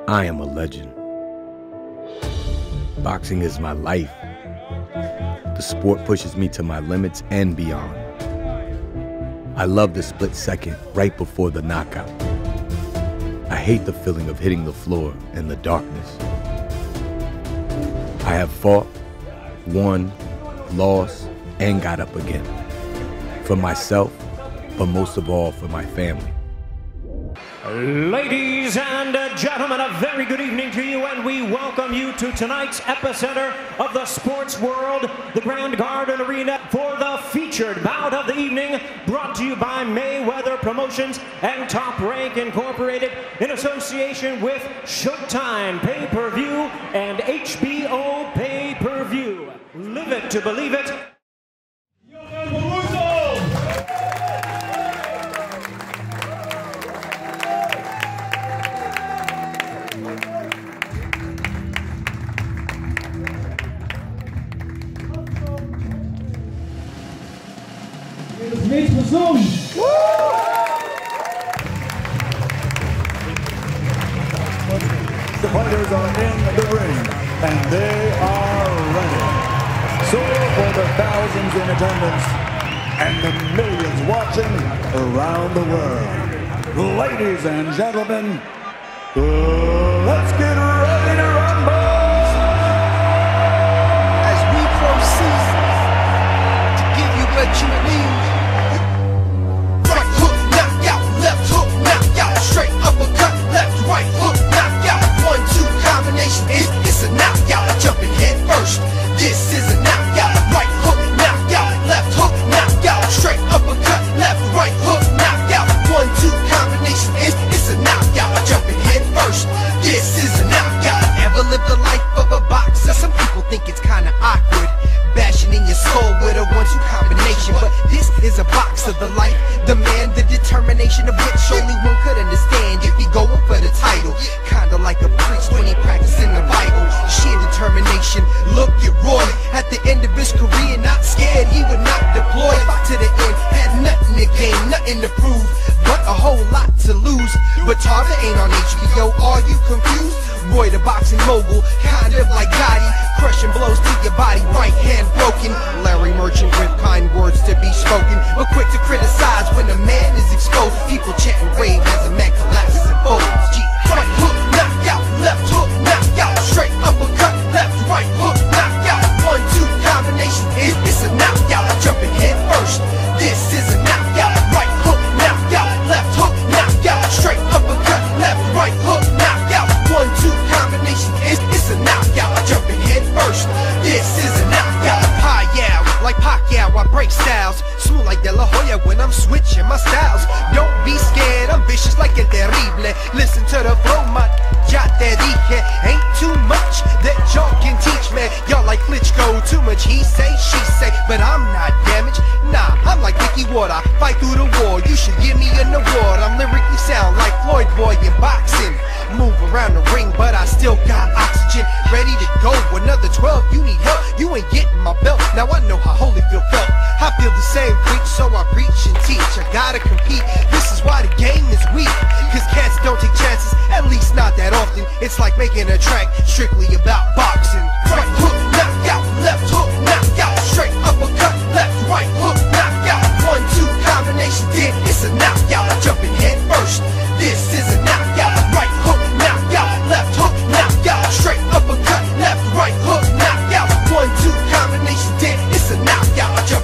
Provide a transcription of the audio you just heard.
I am a legend. Boxing is my life. The sport pushes me to my limits and beyond. I love the split second right before the knockout. I hate the feeling of hitting the floor in the darkness. I have fought, won, lost, and got up again. For myself, but most of all for my family. Ladies and gentlemen, a very good evening to you, and we welcome you to tonight's epicenter of the sports world, the Grand Garden Arena, for the featured bout of the evening, brought to you by Mayweather Promotions and Top Rank Incorporated in association with Showtime Pay-Per-View and HBO Pay-Per-View. Live it to believe it. The fighters are in the ring, and they are ready. So for the thousands in attendance and the millions watching around the world, ladies and gentlemen, let's get ready to rumble! As we proceed to give you what you need. Right hook, knockout, left hook, knockout, straight uppercut, left, right hook, knockout. 1-2 combination, it's a knockout. Jumping head first, this is a knockout. Right hook, knockout, left hook, knockout, straight uppercut, left, right hook, knockout. 1-2 combination, it's a knockout. Jumping head first, this is a knockout. Ever lived the life of a boxer? Some people think it's kinda awkward, bashing in your skull with a 1-2 combination, but this is a box of the life. The man, the determination of which only one could understand if he going for the title. Kinda like a priest when he practicing the Bible. Sheer determination, look at Roy. At the end of his career, not scared, he would not deploy. Fought to the end, had nothing to gain, nothing to prove, but a whole lot to lose. But Tarver ain't on HBO, are you confused? Roy the boxing mogul, kind of like Gotti, crushing blows to your body, right hand broken. Larry Merchant with kind words to be spoken, but quick to criticize when a man is exposed. People chanting rave as a man collapses and folds. Right hook, knockout, left hook, knockout, straight uppercut, left, right hook, knockout. 1-2 combination, it's a knockout. Jumping head first, this is a knockout. Right hook, knockout, left hook, knockout, straight uppercut, left, right hook, knockout. 1-2 combination, it's a knockout. Jumping head first, this is a knockout. Pacquiao, like Pacquiao, I break styles. Smooth like De La Hoya when I'm switching my styles. Don't be scared, I'm vicious like El Terrible. Listen to the flow, my ya te dije. Ain't too much that y'all can teach me. Y'all like Klitschko, too much he say, she say. But I'm not damaged, nah, I'm like Ricky Water. Fight through the war, you should give me an award. I'm lyrically sound like Floyd Boy in boxing. Move around the ring, but I still got oxygen. Ready to go, another 12, you need help. You ain't getting my belt, now I know how Holyfield felt. I feel the same preach, so I preach and teach. I gotta compete, this is why the game is weak. Cause cats don't take chances, at least not that often. It's like making a track strictly about boxing. Right hook, knockout, left hook, knockout, straight uppercut, left, right hook, knockout. 1-2 combination, it's a knockout. Jumping head first, this is a knockout. Right hook, knockout, left hook, knockout, straight uppercut, left, right hook, knockout. 1-2 combination, it's a knockout.